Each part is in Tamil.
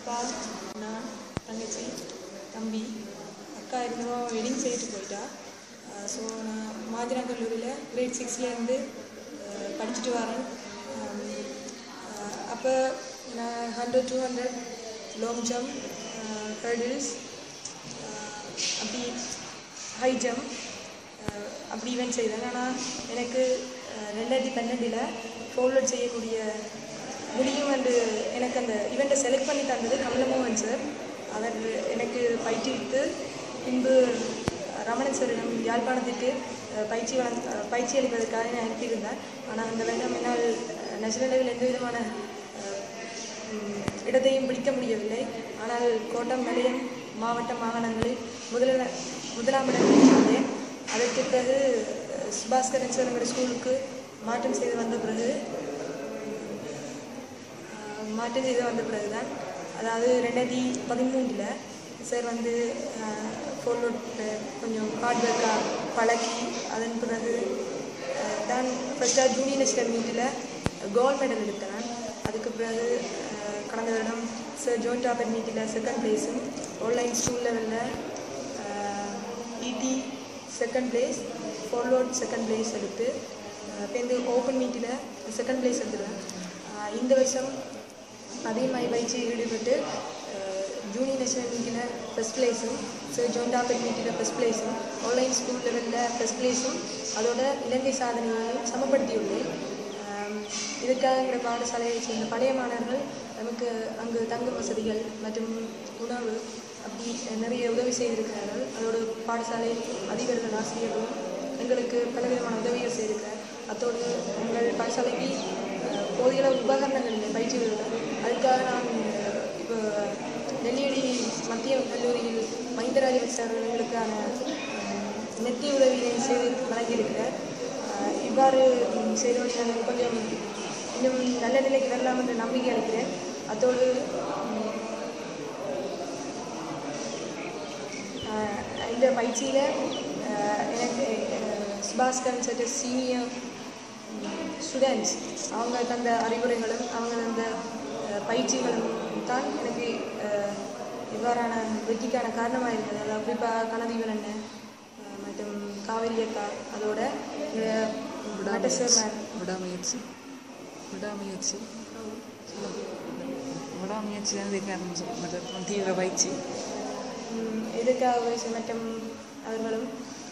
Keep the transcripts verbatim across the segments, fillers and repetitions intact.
அப்பா, நான், தங்கச்சி, தம்பி, அக்கா இருந்தவோ வெட்டிங் செய்துட்டு போயிட்டா. ஸோ நான் மாதினா கல்லூரியில் கிரேட் சிக்ஸ்லேருந்து படிச்சுட்டு வரேன். அப்போ நான் hundred two hundred long jump, hurdles, அப்படி ஹை ஜம்ப் அப்படி ஈவெண்ட் செய்தேன். ஆனால் எனக்கு ரெண்டாயிரத்தி பன்னெண்டில் ஃபோர்வர்ட் செய்யக்கூடிய முடியும் என்று எனக்கு அந்த ஈவெண்ட்டை செலக்ட் பண்ணி தந்தது கமலமோகன் சார். அவர் எனக்கு பயிற்றுவித்து பின்பு ரமணன் சாரிடம் யாழ்ப்பாணத்திற்கு பயிற்சி வழங்க பயிற்சி அளிப்பதற்காக நான் அனுப்பியிருந்தேன். ஆனால் அந்த வருடம் என்னால் நேஷனல் லெவலில் எந்த விதமான இடத்தையும் பிடிக்க முடியவில்லை. ஆனால் கோட்டம், நிலையம், மாவட்ட, மாகாணங்களில் முதல முதலாம் இடம் பிடித்தேன். அதற்கு பிறகு சுபாஸ்கரன் சார் எங்களுடைய ஸ்கூலுக்கு மாற்றம் செய்து வந்த பிறகு மாற்றம் செய்து வந்த பிறகு தான் அதாவது ரெண்டாயிரத்தி பதிமூன்றில் சார் வந்து ஃபோர்வர்ட் கொஞ்சம் ஹார்ட் ஒர்க்காக பழகி அதன் பிறகு தான் ஃபஸ்ட்டாக ஜூனியர் நேஷனல் மீட்டில் கோல்டு மெடல் எடுத்தேன். அதுக்கு பிறகு கடந்த வருடம் சார் ஜோயிண்ட் டாப்பர் மீட்டில் செகண்ட் ப்ளேஸும், ஆன்லைன் ஸ்கூல் லெவலில் இடி second place, forward second place எடுத்து இப்போ ஓப்பன் மீட்டில் செகண்ட் ப்ளேஸ் எடுத்துருவேன். இந்த வருஷம் அதே மாதிரி பயிற்சியில் ஈடுபட்டு ஜூனியர் நேஷனல் மீட்டில் ஃபஸ்ட் ப்ளேஸும், சார் ஜாயிண்ட் டாப்பர் மீட்டில் ஃபஸ்ட் ப்ளேஸும், ஆன்லைன் ஸ்கூல் லெவலில் ஃபஸ்ட் ப்ளேஸும், அதோட இலங்கை சாதனையையும் சமப்படுத்தியுள்ளேன். இதுக்காக எங்கள் பாடசாலையை சேர்ந்த பழைய மாணவர்கள் நமக்கு அங்கு தங்கும் வசதிகள் மற்றும் உணவு அப்படி நிறைய உதவி செய்திருக்கிறார்கள். அதோடு பாடசாலை அதிபர்கள், ஆசிரியர்களும் எங்களுக்கு பலவிதமான உதவிகள் செய்திருக்கிறார். அத்தோடு எங்கள் பாடசாலைக்கு போதிய உபகரணங்கள் இல்லை பயிற்சிகள். அதுக்காக நான் இப்போ நெல்லியடி மத்திய கல்லூரியில் மஹிந்தராஜ சார் எங்களுக்கான நெத்தி உதவியை செய்து வழங்கியிருக்கிறார். இவ்வாறு செய்தவற்றை நாங்கள் கொஞ்சம் இன்னும் நல்ல நிலைக்கு வரலாம் என்ற நம்பிக்கை அளிக்கிறேன். அதோடு இந்த பயிற்சியில் எனக்கு சுபாஸ்கரன் சார் சீனியர் ஸ்டூடெண்ட்ஸ் அவங்க தந்த அறிவுரைகளும் அவங்க தந்த பயிற்சிகளும் தான் எனக்கு இவ்வாறான வெற்றிக்கான காரணமாக இருந்தது. அதாவது குறிப்பாக கனதீவன் அண்ணன் மற்றும் காவேரி அக்கா, அதோட விடாமுயற்சி விடாமுயற்சி விடாமுயற்சி மற்றும் தீவிர பயிற்சி இதுக்காக மற்றும் அவர்களும்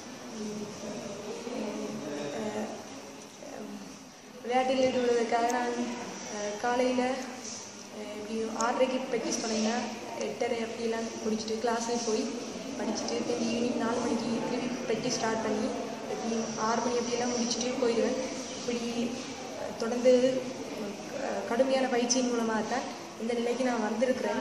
விளையாட்டில் ஈடுபடுவதற்காக நான் காலையில் இப்படி ஆறரைக்கு ப்ராக்டிஸ் பண்ணிங்கன்னா எட்டரை அப்படிலாம் முடிச்சுட்டு கிளாஸுக்கு போய் படிச்சுட்டு திரும்பி ஈவினிங் நாலு மணிக்கு திரும்பி ப்ராக்டிஸ் ஸ்டார்ட் பண்ணி எப்படி ஆறு மணி அப்படிலாம் முடிச்சுட்டு போயிடுவேன். இப்படி தொடர்ந்து கடுமையான பயிற்சியின் மூலமாக தான் இந்த நிலைக்கு நான் வந்திருக்கிறேன்.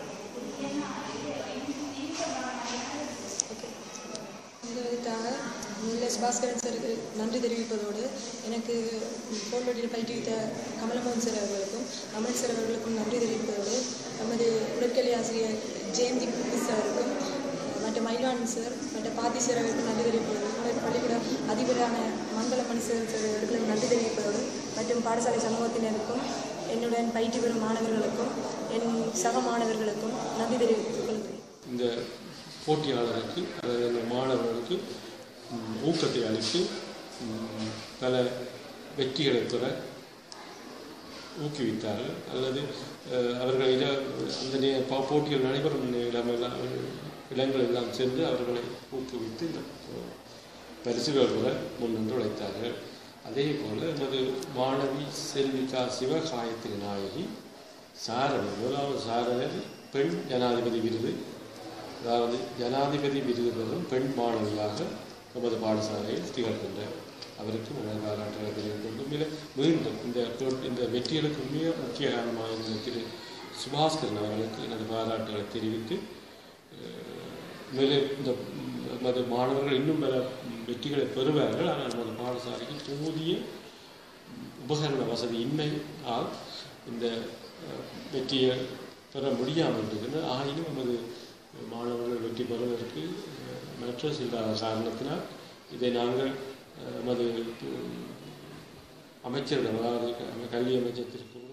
ஓகே, இதுக்காக முதல்ல சுபாஸ்கரன் சாருக்கு நன்றி தெரிவிப்பதோடு எனக்கு போர்வெட்டியில் பயிற்றுவித்த கமலமோகன் சார் அவர்களுக்கும் அமன் சார் அவர்களுக்கும் நன்றி தெரிவிப்பதோடு நமது உடற்கல்வி ஆசிரியர் ஜெயந்தி மிஸ் அவருக்கும் மற்றும் மயில்வாணன் சார் மற்றும் பாத்தி சார் அவர்களுக்கும் நன்றி தெரிவிப்பதோடு பள்ளிக்கூட அதிபரான மங்களமணி சார் சார் அவர்களுக்கும் நன்றி தெரிவிப்பதோடு மற்றும் பாடசாலை சமூகத்தினருக்கும் என்னுடன் பயிற்சி பெறும் மாணவர்களுக்கும் என் சக மாணவர்களுக்கும் நன்றி தெரிவித்துக் கொள்கிறேன். இந்த போட்டியாளருக்கு அதாவது மாணவர்களுக்கு ஊக்கத்தை அளித்து பல வெற்றிகளை பெற ஊக்குவித்தார்கள். அல்லது அவர்களிட அந்த நே போட்டிகள் நடைபெறும் இடமெல்லாம் இடங்கள் எல்லாம் சென்று அவர்களை ஊக்குவித்து பரிசுகள் பெற முன்னின்று உழைத்தார்கள். அதே போல் நமது மாணவி செல்விகா சிவகாயத்ரி நாயகி சாரணி முதலாவது சாரணர் பெண் ஜனாதிபதி விருது, அதாவது ஜனாதிபதி விருது பெறும் பெண் மாணவியாக நமது பாடசாலையில் திகழ்கின்றார். அவருக்கு உணவு பாராட்டுகளை தெரிவித்துள்ளோம். மிக மீண்டும் இந்த இந்த வெற்றிகளுக்கு மிக முக்கிய காரணமாக இருந்த திரு சுபாஸ்கரன் அவர்களுக்கு எனது பாராட்டுகளை தெரிவித்து மேலும் இந்த நமது மாணவர்கள் இன்னும் பல வெற்றிகளை பெறுவார்கள். ஆனால் நமது பாடசாலைக்கு போதிய உபகரண வசதி இன்மையால் இந்த வெற்றியை பெற முடியாமல் இருக்கிறது. ஆயினும் நமது மாணவர்கள் வெற்றி பெறுவதற்கு மற்ற சில காரணத்தினால் இதை நாங்கள் நமது அமைச்சரிடம், அதாவது கல்வி அமைச்சர் திரு